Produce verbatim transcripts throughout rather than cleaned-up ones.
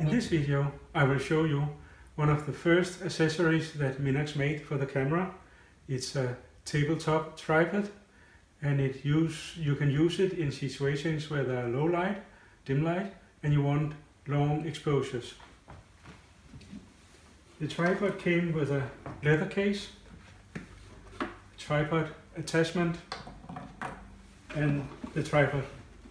this video I will show you one of the first accessories that Minax made for the camera. It's a tabletop tripod, and it use you can use it in situations where there are low light, dim light, and you want long exposures. The tripod came with a leather case, tripod attachment, and the tripod.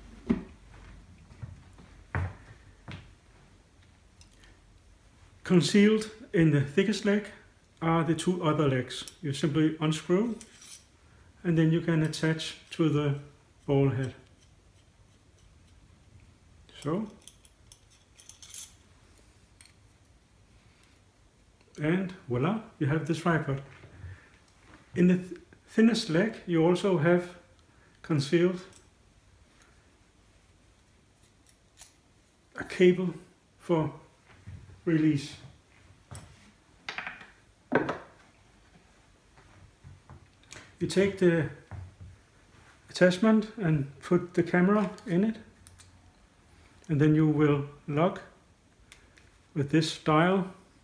Concealed in the thickest leg are the two other legs. You simply unscrew and then you can attach to the ball head. So. And voila, you have the tripod. In the th thinnest leg you also have concealed a cable for release. You take the attachment and put the camera in it, and then you will lock with this dial,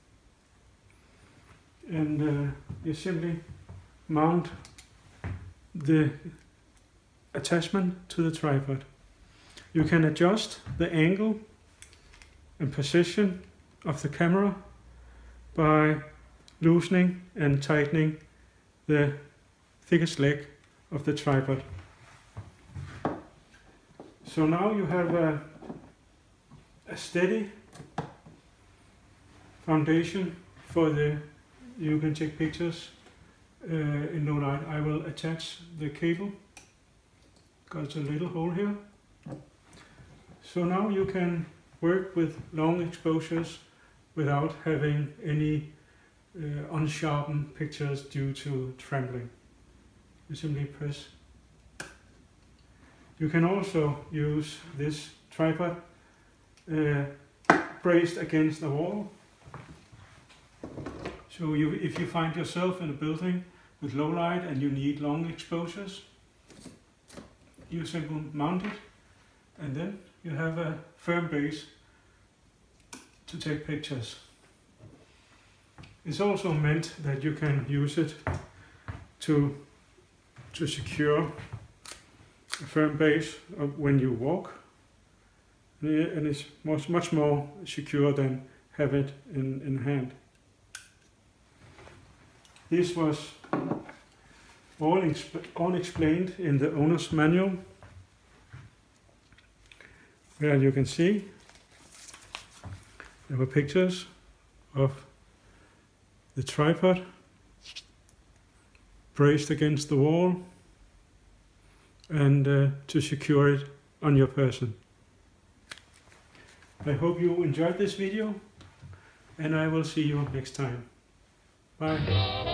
and uh, you simply mount the attachment to the tripod. You can adjust the angle and position of the camera by loosening and tightening the thickest leg of the tripod. So now you have a, a steady foundation for the you can take pictures uh, in low light. I will attach the cable, got a little hole here. So now you can work with long exposures without having any uh, unsharpened pictures due to trembling. You simply press. You can also use this tripod uh, braced against the wall. So you, if you find yourself in a building with low light and you need long exposures, you simply mount it, and then you have a firm base to take pictures. It's also meant that you can use it to, to secure a firm base when you walk, and it's much, much more secure than have it in, in hand. This was all, all explained in the owner's manual, where you can see there were pictures of the tripod braced against the wall and uh, to secure it on your person. I hope you enjoyed this video, and I will see you next time. Bye.